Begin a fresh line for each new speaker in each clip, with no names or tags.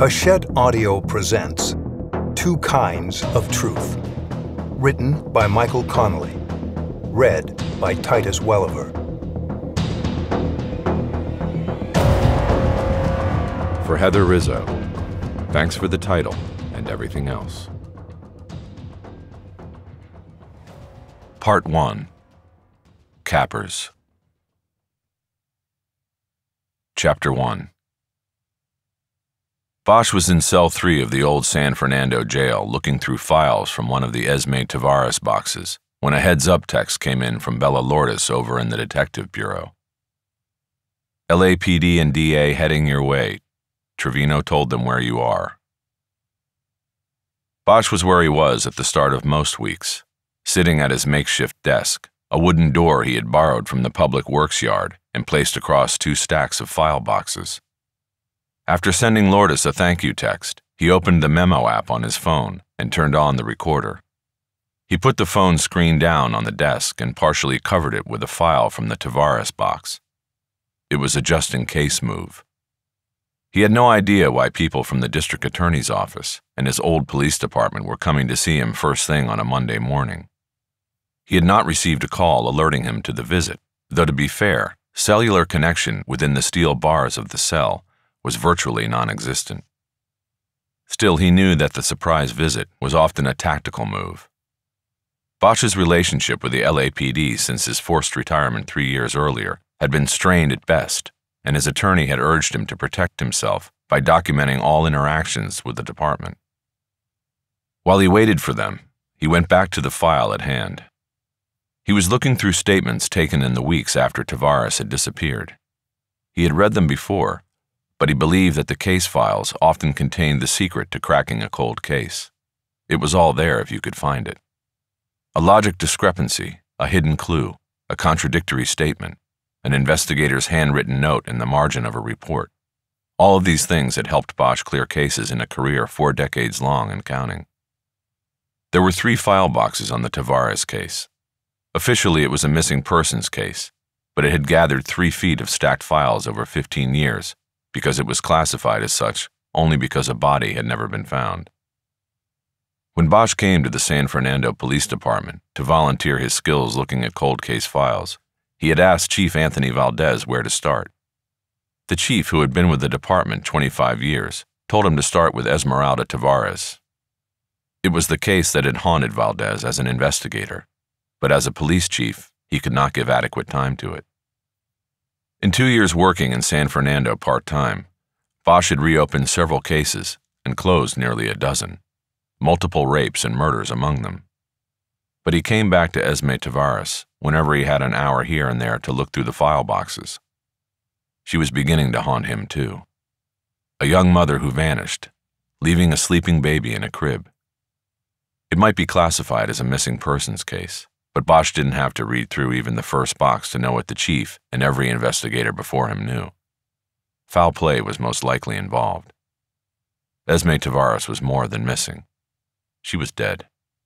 Hachette Audio presents Two Kinds of Truth. Written by Michael Connelly. Read by Titus Welliver.
For Heather Rizzo. Thanks for the title and everything else. Part 1. Cappers. Chapter 1. Bosch was in cell 3 of the old San Fernando jail looking through files from one of the Esme Tavares boxes when a heads-up text came in from Bella Lourdes over in the Detective Bureau. LAPD and DA heading your way. Trevino told them where you are. Bosch was where he was at the start of most weeks, sitting at his makeshift desk, a wooden door he had borrowed from the public works yard and placed across 2 stacks of file boxes. After sending Lourdes a thank you text, he opened the memo app on his phone and turned on the recorder. He put the phone screen down on the desk and partially covered it with a file from the Tavares box. It was a just-in-case move. He had no idea why people from the district attorney's office and his old police department were coming to see him first thing on a Monday morning. He had not received a call alerting him to the visit, though to be fair, cellular connection within the steel bars of the cell was virtually non-existent. Still, he knew that the surprise visit was often a tactical move. Bosch's relationship with the LAPD since his forced retirement 3 years earlier had been strained at best, and his attorney had urged him to protect himself by documenting all interactions with the department. While he waited for them, he went back to the file at hand. He was looking through statements taken in the weeks after Tavares had disappeared. He had read them before, but he believed that the case files often contained the secret to cracking a cold case. It was all there if you could find it. A logic discrepancy, a hidden clue, a contradictory statement, an investigator's handwritten note in the margin of a report. All of these things had helped Bosch clear cases in a career 4 decades long and counting. There were 3 file boxes on the Tavares case. Officially, it was a missing persons case, but it had gathered 3 feet of stacked files over 15 years because it was classified as such only because a body had never been found. When Bosch came to the San Fernando Police Department to volunteer his skills looking at cold case files, he had asked Chief Anthony Valdez where to start. The chief, who had been with the department 25 years, told him to start with Esmeralda Tavares. It was the case that had haunted Valdez as an investigator, but as a police chief, he could not give adequate time to it. In 2 years working in San Fernando part-time, Bosch had reopened several cases and closed nearly a dozen, multiple rapes and murders among them. But he came back to Esme Tavares whenever he had an hour here and there to look through the file boxes. She was beginning to haunt him too. A young mother who vanished, leaving a sleeping baby in a crib. It might be classified as a missing persons case, but Bosch didn't have to read through even the first box to know what the chief and every investigator before him knew. Foul play was most likely involved. Esme Tavares was more than missing. She was dead.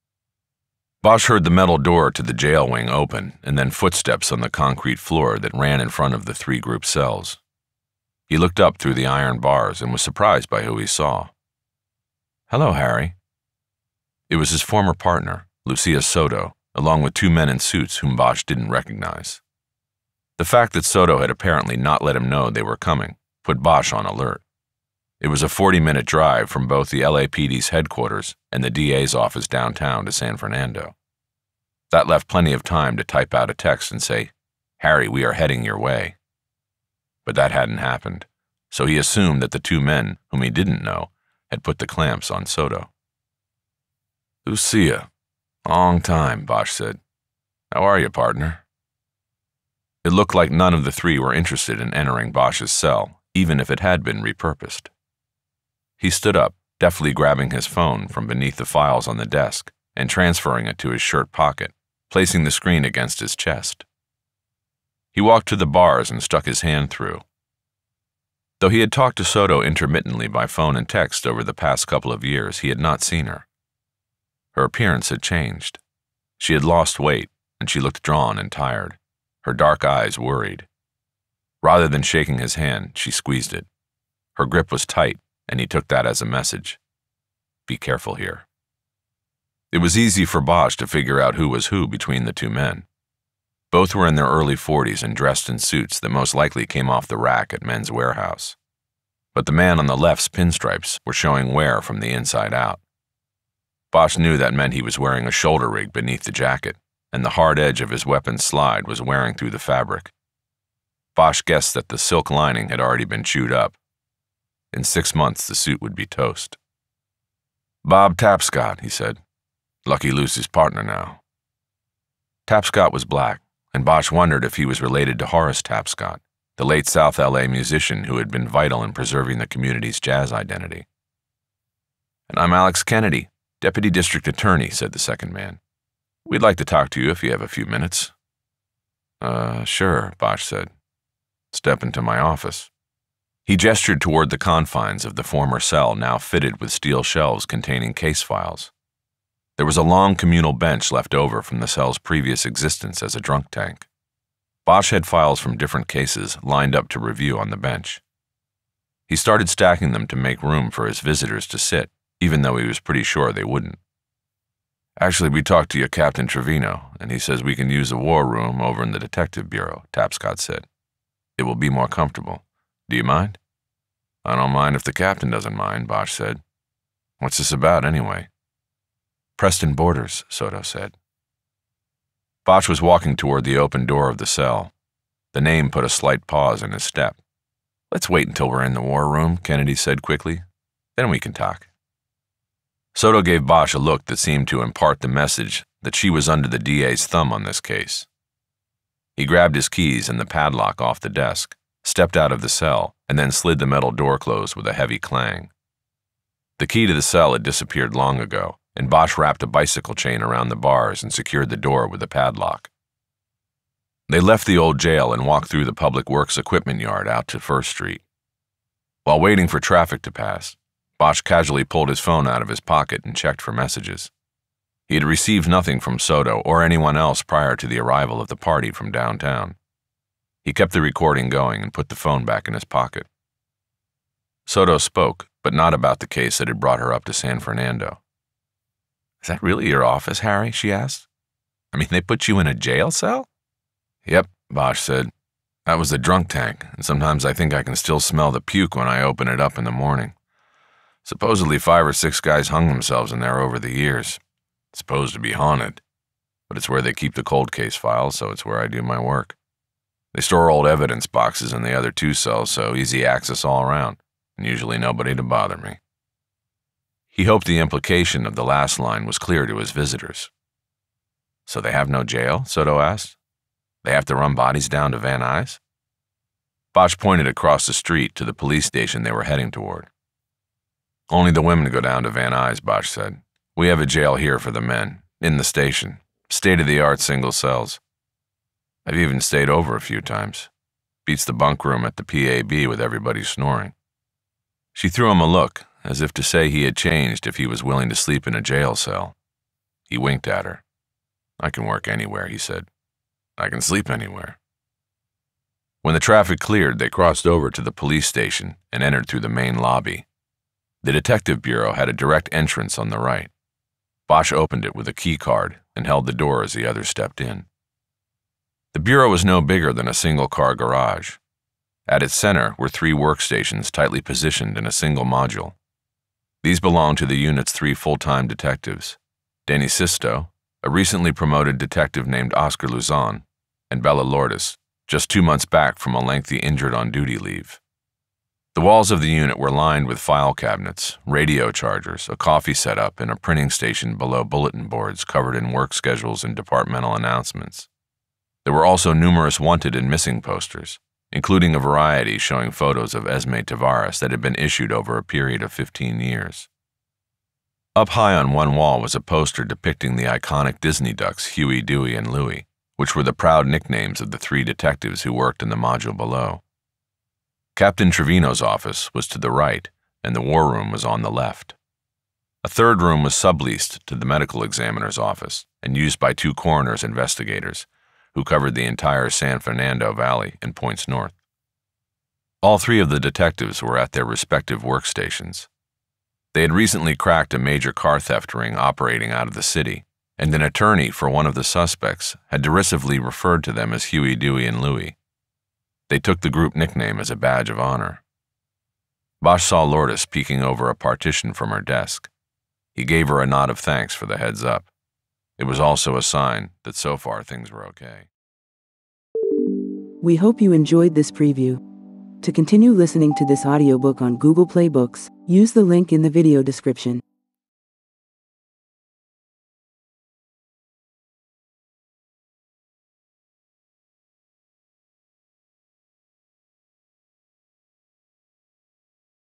Bosch heard the metal door to the jail wing open and then footsteps on the concrete floor that ran in front of the 3 group cells. He looked up through the iron bars and was surprised by who he saw. "Hello, Harry." It was his former partner, Lucia Soto, along with 2 men in suits whom Bosch didn't recognize. The fact that Soto had apparently not let him know they were coming put Bosch on alert. It was a 40-minute drive from both the LAPD's headquarters and the DA's office downtown to San Fernando. That left plenty of time to type out a text and say, "Harry, we are heading your way." But that hadn't happened, so he assumed that the 2 men, whom he didn't know, had put the clamps on Soto. "Lucia. Long time," Bosch said. "How are you, partner?" It looked like none of the 3 were interested in entering Bosch's cell, even if it had been repurposed. He stood up, deftly grabbing his phone from beneath the files on the desk and transferring it to his shirt pocket, placing the screen against his chest. He walked to the bars and stuck his hand through. Though he had talked to Soto intermittently by phone and text over the past couple of years, he had not seen her. Her appearance had changed. She had lost weight, and she looked drawn and tired, her dark eyes worried. Rather than shaking his hand, she squeezed it. Her grip was tight, and he took that as a message. Be careful here. It was easy for Bosch to figure out who was who between the two men. Both were in their early 40s and dressed in suits that most likely came off the rack at Men's Warehouse. But the man on the left's pinstripes were showing wear from the inside out. Bosch knew that meant he was wearing a shoulder rig beneath the jacket, and the hard edge of his weapon's slide was wearing through the fabric. Bosch guessed that the silk lining had already been chewed up. In 6 months, the suit would be toast. "Bob Tapscott," he said. "Lucky Lucy's partner now." Tapscott was black, and Bosch wondered if he was related to Horace Tapscott, the late South LA musician who had been vital in preserving the community's jazz identity. "And I'm Alex Kennedy, Deputy District Attorney," said the second man. "We'd like to talk to you if you have a few minutes." Sure," Bosch said. "Step into my office." He gestured toward the confines of the former cell, now fitted with steel shelves containing case files. There was a long communal bench left over from the cell's previous existence as a drunk tank. Bosch had files from different cases lined up to review on the bench. He started stacking them to make room for his visitors to sit, even though he was pretty sure they wouldn't. "Actually, we talked to your Captain Trevino, and he says we can use the war room over in the Detective Bureau," Tapscott said. "It will be more comfortable. Do you mind?" "I don't mind if the captain doesn't mind," Bosch said. "What's this about, anyway?" "Preston Borders," Soto said. Bosch was walking toward the open door of the cell. The name put a slight pause in his step. "Let's wait until we're in the war room," Kennedy said quickly. "Then we can talk." Soto gave Bosch a look that seemed to impart the message that she was under the DA's thumb on this case. He grabbed his keys and the padlock off the desk, stepped out of the cell, and then slid the metal door closed with a heavy clang. The key to the cell had disappeared long ago, and Bosch wrapped a bicycle chain around the bars and secured the door with a padlock. They left the old jail and walked through the Public Works equipment yard out to First Street. While waiting for traffic to pass, Bosch casually pulled his phone out of his pocket and checked for messages. He had received nothing from Soto or anyone else prior to the arrival of the party from downtown. He kept the recording going and put the phone back in his pocket. Soto spoke, but not about the case that had brought her up to San Fernando. "Is that really your office, Harry?" she asked. "I mean, they put you in a jail cell?" "Yep," Bosch said. "That was the drunk tank, and sometimes I think I can still smell the puke when I open it up in the morning. Supposedly 5 or 6 guys hung themselves in there over the years. It's supposed to be haunted, but it's where they keep the cold case files, so it's where I do my work. They store old evidence boxes in the other 2 cells, so easy access all around, and usually nobody to bother me." He hoped the implication of the last line was clear to his visitors. "So they have no jail?" Soto asked. "They have to run bodies down to Van Nuys?" Bosch pointed across the street to the police station they were heading toward. "Only the women go down to Van Nuys," Bosch said. "We have a jail here for the men, in the station, state-of-the-art single cells. I've even stayed over a few times. Beats the bunk room at the PAB with everybody snoring." She threw him a look, as if to say he had changed if he was willing to sleep in a jail cell. He winked at her. "I can work anywhere," he said. "I can sleep anywhere." When the traffic cleared, they crossed over to the police station and entered through the main lobby. The Detective Bureau had a direct entrance on the right. Bosch opened it with a key card and held the door as the others stepped in. The bureau was no bigger than a single-car garage. At its center were 3 workstations tightly positioned in a single module. These belonged to the unit's 3 full-time detectives, Danny Sisto, a recently promoted detective named Oscar Luzon, and Bella Lourdes, just 2 months back from a lengthy injured-on-duty leave. The walls of the unit were lined with file cabinets, radio chargers, a coffee setup, and a printing station below bulletin boards covered in work schedules and departmental announcements. There were also numerous wanted and missing posters, including a variety showing photos of Esme Tavares that had been issued over a period of 15 years. Up high on one wall was a poster depicting the iconic Disney ducks Huey, Dewey, and Louie, which were the proud nicknames of the 3 detectives who worked in the module below. Captain Trevino's office was to the right, and the war room was on the left. A 3rd room was subleased to the medical examiner's office and used by 2 coroner's investigators, who covered the entire San Fernando Valley and points north. All three of the detectives were at their respective workstations. They had recently cracked a major car theft ring operating out of the city, and an attorney for one of the suspects had derisively referred to them as Huey, Dewey, and Louie. They took the group nickname as a badge of honor. Bosch saw Lourdes peeking over a partition from her desk. He gave her a nod of thanks for the heads up. It was also a sign that so far things were okay.
We hope you enjoyed this preview. To continue listening to this audiobook on Google Play Books, use the link in the video description.